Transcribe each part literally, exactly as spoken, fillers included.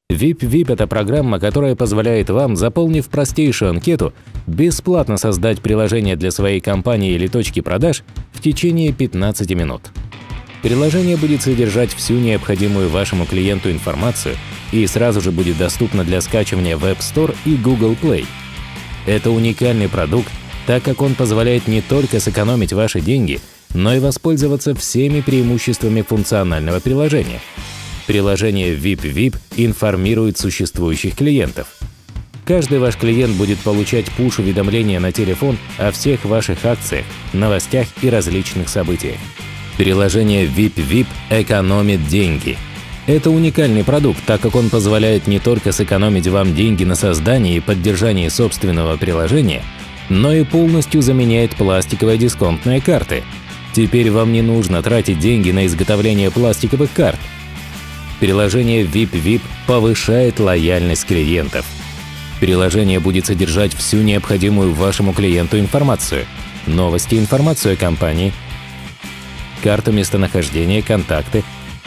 ви ай пи ви ай пи – это программа, которая позволяет вам, заполнив простейшую анкету, бесплатно создать приложение для своей компании или точки продаж в течение пятнадцати минут. Приложение будет содержать всю необходимую вашему клиенту информацию и сразу же будет доступно для скачивания в App Store и Google Play. Это уникальный продукт, так как он позволяет не только сэкономить ваши деньги, но и воспользоваться всеми преимуществами функционального приложения. Приложение ви ай пи ви ай пи информирует существующих клиентов. Каждый ваш клиент будет получать пуш-уведомления на телефон о всех ваших акциях, новостях и различных событиях. Приложение ви ай пи ви ай пи экономит деньги. Это уникальный продукт, так как он позволяет не только сэкономить вам деньги на создании и поддержании собственного приложения, но и полностью заменяет пластиковые дисконтные карты. Теперь вам не нужно тратить деньги на изготовление пластиковых карт. Приложение ви ай пи ви ай пи повышает лояльность клиентов. Приложение будет содержать всю необходимую вашему клиенту информацию, новости, информацию о компании, карту местонахождения, контакты,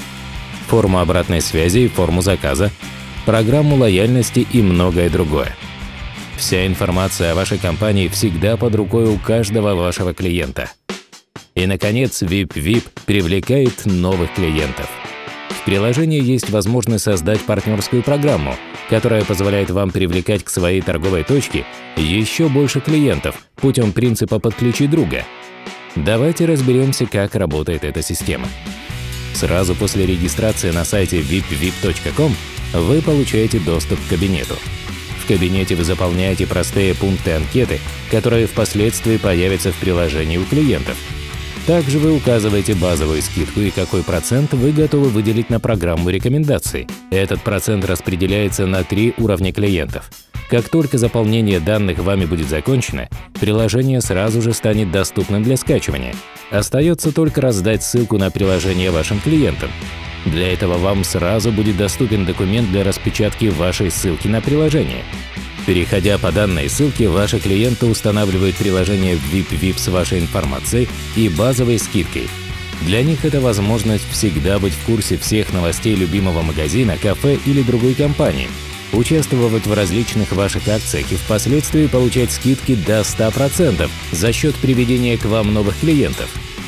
форму обратной связи и форму заказа, программу лояльности и многое другое. Вся информация о вашей компании всегда под рукой у каждого вашего клиента. И, наконец, ви ай пи ви ай пи привлекает новых клиентов. В приложении есть возможность создать партнерскую программу, которая позволяет вам привлекать к своей торговой точке еще больше клиентов путем принципа «подключи друга». Давайте разберемся, как работает эта система. Сразу после регистрации на сайте ви ай пи ви ай пи точка ком вы получаете доступ к кабинету. В кабинете вы заполняете простые пункты анкеты, которые впоследствии появятся в приложении у клиентов. Также вы указываете базовую скидку и какой процент вы готовы выделить на программу рекомендаций. Этот процент распределяется на три уровня клиентов. Как только заполнение данных вами будет закончено, приложение сразу же станет доступным для скачивания. Остается только раздать ссылку на приложение вашим клиентам. Для этого вам сразу будет доступен документ для распечатки вашей ссылки на приложение. Переходя по данной ссылке, ваши клиенты устанавливают приложение ви ай пи ви ай пи с вашей информацией и базовой скидкой. Для них это возможность всегда быть в курсе всех новостей любимого магазина, кафе или другой компании, участвовать в различных ваших акциях и впоследствии получать скидки до ста процентов за счет приведения к вам новых клиентов.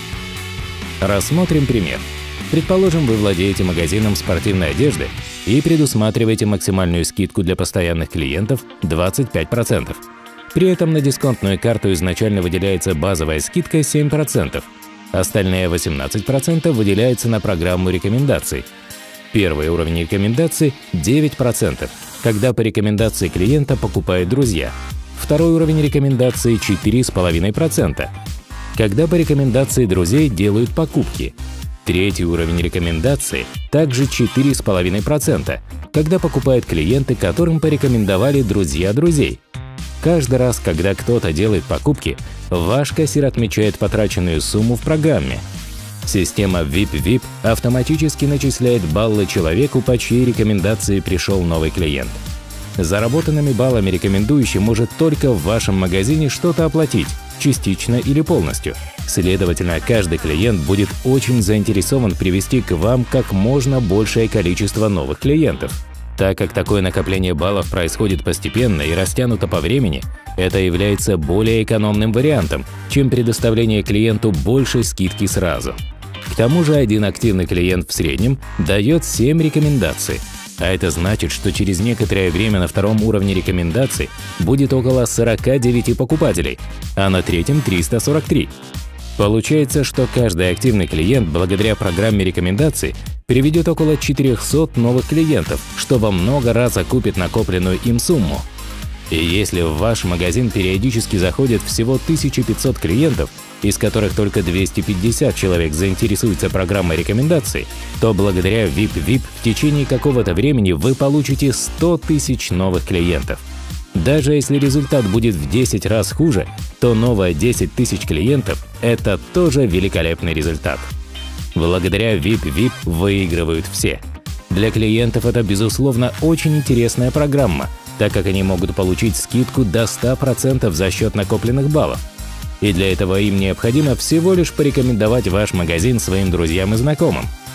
Рассмотрим пример. Предположим, вы владеете магазином спортивной одежды и предусматриваете максимальную скидку для постоянных клиентов двадцать пять процентов. При этом на дисконтную карту изначально выделяется базовая скидка семь процентов, остальные восемнадцать процентов выделяется на программу рекомендаций. Первый уровень рекомендаций – девять процентов, когда по рекомендации клиента покупают друзья. Второй уровень рекомендаций – четыре целых пять десятых процента, когда по рекомендации друзей делают покупки. Третий уровень рекомендации – также четыре целых пять десятых процента, когда покупают клиенты, которым порекомендовали друзья друзей. Каждый раз, когда кто-то делает покупки, ваш кассир отмечает потраченную сумму в программе. Система ви ай пи ви ай пи автоматически начисляет баллы человеку, по чьей рекомендации пришел новый клиент. Заработанными баллами рекомендующий может только в вашем магазине что-то оплатить, частично или полностью. Следовательно, каждый клиент будет очень заинтересован привести к вам как можно большее количество новых клиентов. Так как такое накопление баллов происходит постепенно и растянуто по времени, это является более экономным вариантом, чем предоставление клиенту большей скидки сразу. К тому же один активный клиент в среднем дает семь рекомендаций, а это значит, что через некоторое время на втором уровне рекомендаций будет около сорока девяти покупателей, а на третьем – триста сорок три. Получается, что каждый активный клиент благодаря программе рекомендаций приведет около четырёхсот новых клиентов, что во много раз окупит накопленную им сумму. И если в ваш магазин периодически заходит всего тысяча пятьсот клиентов, из которых только двести пятьдесят человек заинтересуются программой рекомендаций, то благодаря ви ай пи ви ай пи в течение какого-то времени вы получите сто тысяч новых клиентов. Даже если результат будет в десять раз хуже, то новые десять тысяч клиентов – это тоже великолепный результат. Благодаря ви ай пи ви ай пи выигрывают все. Для клиентов это, безусловно, очень интересная программа, так как они могут получить скидку до ста процентов за счет накопленных баллов. И для этого им необходимо всего лишь порекомендовать ваш магазин своим друзьям и знакомым.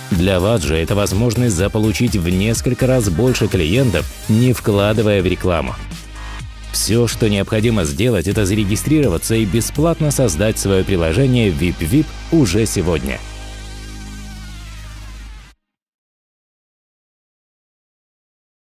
Для вас же это возможность заполучить в несколько раз больше клиентов, не вкладывая в рекламу. Все, что необходимо сделать, это зарегистрироваться и бесплатно создать свое приложение ви ай пи ви ай пи уже сегодня.